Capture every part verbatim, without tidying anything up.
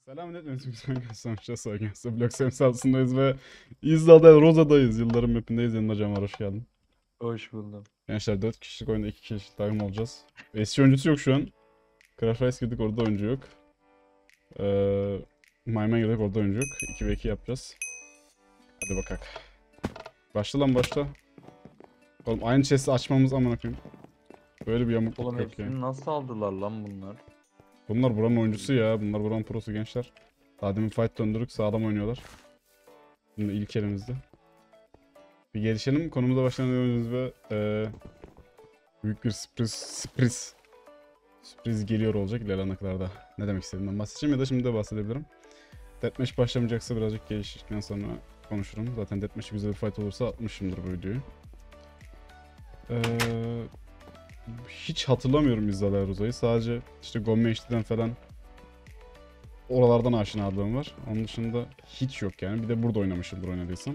Selamünaleyküm kanka. Sonuçta Soygen'si blok semsalsındayız ve İzla'da Roza'dayız. Yılların mapindeyiz. Yanında Can var, hoş geldin. Hoş buldum. Gençler dört kişilik oyunda iki kişilik takım olacağız. Eski oyuncusu yok şu an. Crash Rice girdik, orada oyuncu yok. Ee, Mayman girdik, orada oyuncu yok. iki ve iki yapacağız. Hadi bakalım. Başla lan başla. Oğlum aynı chest'i açmamız amına koyayım. Böyle bir yamukluk Oğlum yok ya. hepsini nasıl aldılar lan bunlar? Bunlar buranın oyuncusu ya. Bunlar buranın prosu gençler. Daha demin fight döndürdük, sağlam oynuyorlar. Şimdi ilk elimizde. Bir gelişelim. Konumuza başlamadan önce ve e, büyük bir sürpriz, sürpriz, sürpriz geliyor olacak ilerleyen dakikalarda. Ne demek istediğimden bahsedeceğim ya da şimdi de bahsedebilirim. Deathmatch başlamayacaksa birazcık geliştikten sonra konuşurum. Zaten Deathmatch güzel bir fight olursa atmışımdır bu videoyu. Ee, hiç hatırlamıyorum İzzala Roza'yı. Sadece işte Gomme H D'den falan oralardan aşinalığım var. Onun dışında hiç yok yani. Bir de burada oynamışımdır oynadıysam.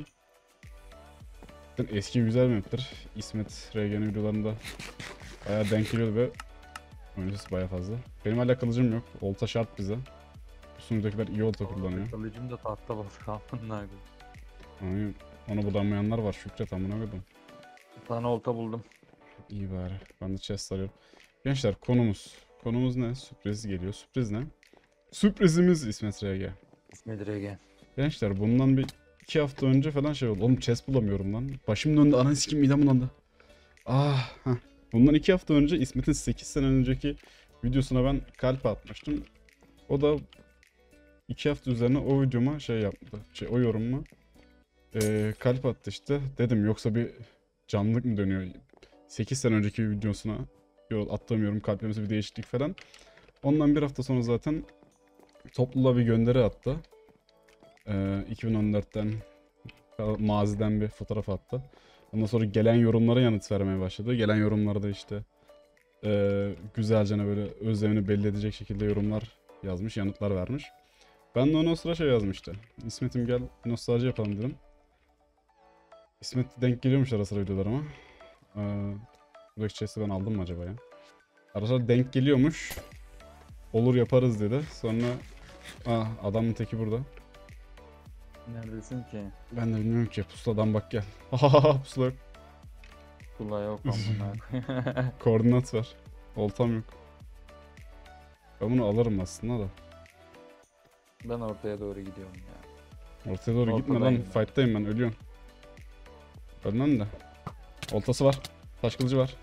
Eski güzel bir map'tir. İsmet R G'nin videolarında bayağı denk geliyordu ve oyuncusu bayağı fazla. Benim hala kılıcım yok. Olta şart bize. Bu sunucudakiler iyi olta kullanıyor. Kılıcım da tahta baskı amınaydı. Yani onu bulanmayanlar var. Şükret amına koydum. Bir tane olta buldum. İyi bari. Ben de chest arıyorum. Gençler konumuz. Konumuz ne? Sürpriz geliyor. Sürpriz ne? Sürprizimiz İsmet R G. İsmet Rege. Gençler bundan bir iki hafta önce falan şey oldu. Oğlum chest bulamıyorum lan. Başım döndü. Ananı sikim midem bulandı. Ah, heh. Bundan iki hafta önce İsmet'in sekiz sene önceki videosuna ben kalp atmıştım. O da iki hafta üzerine o videoma şey yaptı. Şey, o yorumuma ee, kalp attı işte. Dedim yoksa bir canlılık mı dönüyor? sekiz sene önceki videosuna attığım yorum kalplemesi bir değişiklik falan. Ondan bir hafta sonra zaten topluluğa bir gönderi attı. Ee, iki bin on dörtten maziden bir fotoğraf attı. Ondan sonra gelen yorumlara yanıt vermeye başladı. Gelen yorumlarda işte e, güzelce böyle özlemini belli edecek şekilde yorumlar yazmış, yanıtlar vermiş. Ben de ona o sıra şey yazmıştı. İsmet'im gel nostalji yapalım dedim. İsmet denk geliyormuş ara sıra videolarıma. Ee, buradaki chest'i ben aldım mı acaba ya? Ara sıra denk geliyormuş. Olur yaparız dedi. Sonra ah, adamın teki burada. Neredesin ki? Ben de bilmiyorum ki. Pusuladan bak gel. Hahaha pusula yok. Kula yok amına. Koordinat var. Oltam yok. Ben bunu alırım aslında da. Ben ortaya doğru gidiyorum ya. Ortaya doğru gitme lan. Ortadayım ben. Fight'tayım ben. Ölüyorum. Ölmem de. Oltası var. Taş kılıcı var.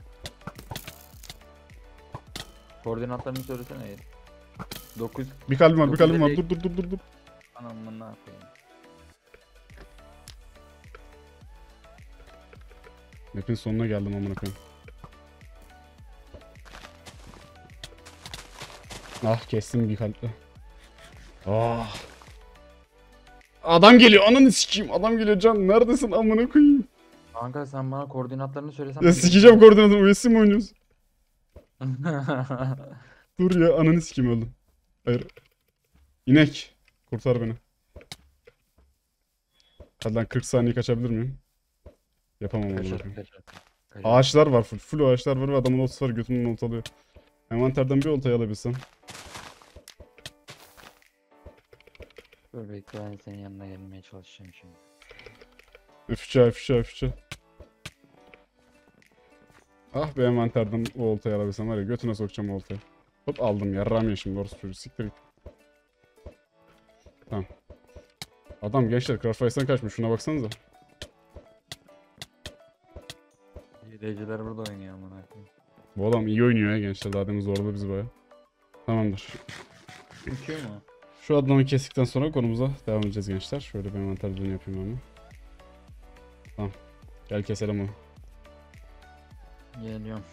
Koordinatlarını söylesene. dokuz Bir kalbim var. Bir dokuz kalbim var. elli Dur dur dur dur dur. anamına ne yapayım? Map'in sonuna geldim amına koyayım. Ah kestim bir kalple. Ah. Adam geliyor. Ananı sikeyim. Adam geliyor Can. Neredesin amına koyayım? Kanka sen bana koordinatlarını söylesen. Ya sikeceğim koordinatını. U S mi oynuyoruz? Dur ya. Ananı sikeyim öldüm. Hayır. İnek. Kurtar beni. Hadi lan kırk saniye kaçabilir miyim? Yapamam amına Kaçar koyayım. kaçar. Kaçar. Ağaçlar var full. Full ağaçlar var ve adamın oltası var. Götümden olta alıyor. Envanterden bir oltayı alabilsem. Dur bekle ben senin yanına gelmeye çalışacağım şimdi. Öfçe öfçe öfçe. Ah be envanterden o oltayı alabilsem var ya götüne sokacağım o oltayı. Hop aldım yarram ya şimdi orası çocuğu siktir git. Tamam. Adam gençler Craftwise'dan kaçmış şuna baksanıza. Hileciler burada oynuyor amına koyayım. Bu adam iyi oynuyor ya gençler daha demin zorladı bizi baya. Tamamdır. Uçuyor mu? Şu adamı kestikten sonra konumuza devam edeceğiz gençler. Şöyle bir envanter düzeni yapayım ama. Tamam. Gel keselim onu. Geliyorum.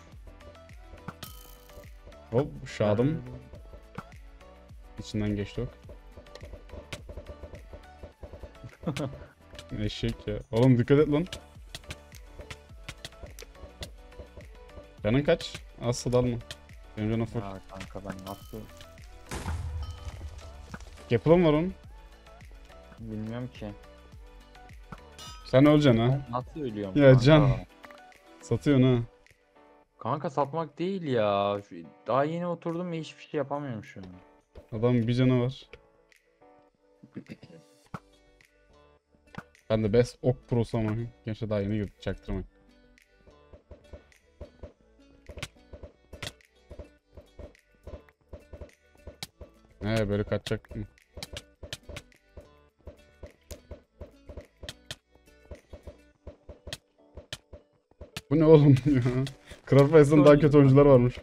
Hop şadım. İçinden geçti ok. Eşek ya. Oğlum dikkat et lan. Canın kaç? Asla dalma. Benim canım full. Ya kanka ben nasıl Gapple mı var onun? bilmiyorum ki. Sen öleceksin ha. Ben nasıl ölüyorum Ya kanka? can. Satıyorsun ha. Kanka satmak değil ya. Şu- Daha yeni oturdum ve hiçbir şey yapamıyorum şu an. Adam bir canı var. Ben de Best Ok Pro'su ama gençler daha yeni girdik, çaktırmayın. He böyle kaçacak mı? Bu ne oğlum ya? Craft Rice'dan daha kötü oyuncular varmış.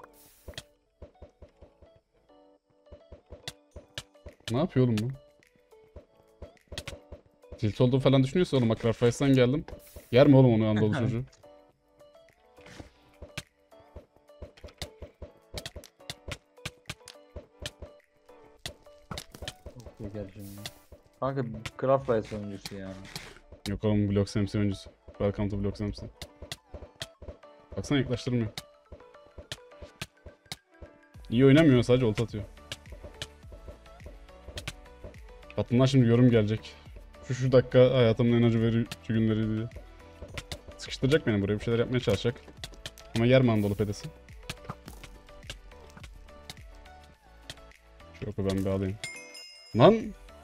Ne yapıyor oğlum bu? Tilt olduğunu falan düşünüyorsa oğlum, bak Craft Rice'dan geldim. Yer mi oğlum onu Anadolu çocuğu? Şeker şimdi. Kanka Craft Rice oyuncusu ya. Yok oğlum, Blox M C oyuncusu. Welcome to Blox M C. Baksana yaklaştırmıyor. İyi oynamıyor, sadece ult atıyor. Hatta şimdi yorum gelecek. Şu şu dakika hayatımın en acı verici günleri diye. Sıkıştıracak beni buraya, bir şeyler yapmaya çalışacak. Ama yer mi Anadolu pedesi? Şu oku ben bir alayım. Lan!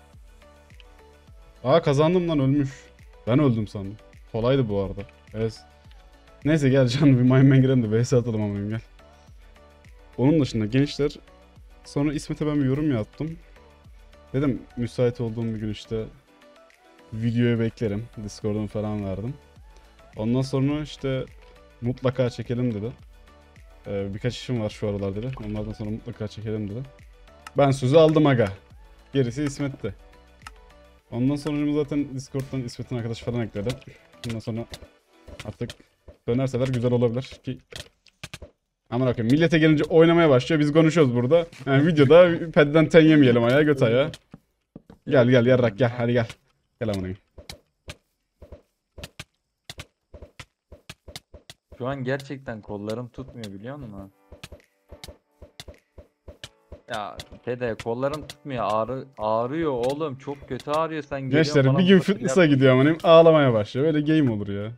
Aa kazandım lan, ölmüş. Ben öldüm sandım. Kolaydı bu arada. Evet. Neyse gel canım, bir Mine Man girelim de V S atalım ama gel. Onun dışında gençler, sonra İsmet'e ben bir yorum yaptım. Dedim müsait olduğum bir gün işte videoya beklerim. Discord'umu falan verdim. Ondan sonra işte mutlaka çekelim dedi. Ee, birkaç işim var şu aralar dedi. Onlardan sonra mutlaka çekelim dedi. Ben sözü aldım aga. Gerisi İsmet'ti. Ondan sonra zaten Discord'dan İsmet'in arkadaşı falan ekledi. Ondan sonra artık dönerseler güzel olabilir ki. Aman okuyayım, millete gelince oynamaya başlıyor, biz konuşuyoruz burada. Yani videoda pedden ten yemeyelim ayağa, göt ayağa. Gel gel yarrak gel, hadi gel. Gel aman. Şu an gerçekten kollarım tutmuyor biliyor musun? Ya Pede kollarım tutmuyor, ağrı ağrıyor oğlum, çok kötü ağrıyor, sen geliyorsun Gençler bana bir gün burada fitness'a pilates- gidiyor amanım, ağlamaya başlıyor. Böyle game olur ya.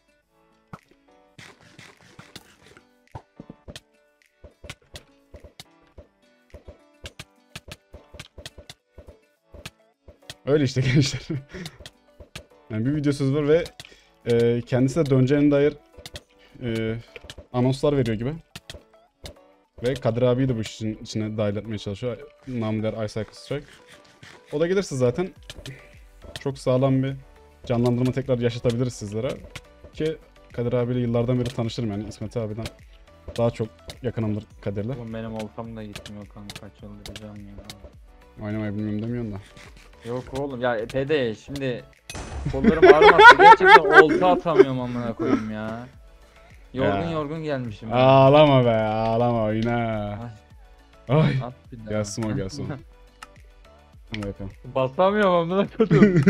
Öyle işte gençler. Yani bir video söz var ve e, kendisi de döneceğine dair e, anonslar veriyor gibi. Ve Kadir abiyi de bu işin içine dahil etmeye çalışıyor. Namı der Ice Cycle Strike. O da gelirse zaten çok sağlam bir canlandırma tekrar yaşatabiliriz sizlere. Ki Kadir abiyle yıllardan beri tanışırım, yani İsmet abiden daha çok yakınımdır Kadir'le. Oğlum benim oltam da gitmiyor kanka, çıldıracağım ya. Oynamayı bilmiyorum demiyorsun da. Yok oğlum ya Pede, şimdi kollarım ağrımazsa gerçekten olta atamıyorum amına koyayım ya. Yorgun Ya. yorgun gelmişim. ya. Ağlama be, ağlama, oyna. Ay, Ay. at bir daha. Gelsin o gelsin o. Hadi bakalım. Basamıyorum amına koyayım.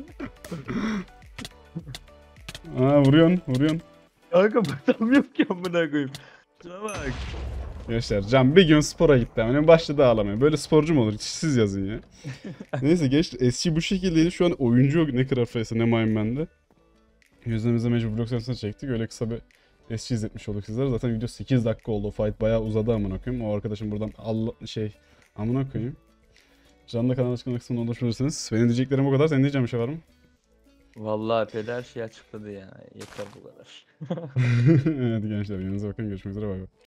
Aa vuruyorsun, vuruyorsun. Kanka basamıyorum ki amına koyayım. Şuna bak. Gençler Can bir gün spora gitti hemen başladı ağlamaya. Böyle sporcu mu olur? Hiç siz yazın ya. Neyse gençler, S G bu şekildeydi. Şu an oyuncu yok ne Craft Race'e ne Mine Man'de. Yüzlerimize mecbur blok sensine çektik. Öyle kısa bir S G izletmiş olduk sizlere. Zaten video sekiz dakika oldu. O fight bayağı uzadı amına koyayım. O arkadaşım buradan Allah şey amına koyayım. Canlı kanal açıklama kısmına ulaşabilirsiniz. Benim diyeceklerim o kadar. Senin diyeceğin bir şey var mı? Vallahi Pede her şeyi açıkladı ya. Yeter bu kadar. Evet gençler, yanınıza bakın. Görüşmek üzere. Bay bay.